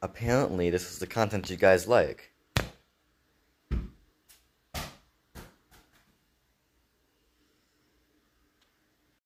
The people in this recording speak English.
Apparently, this is the content you guys like.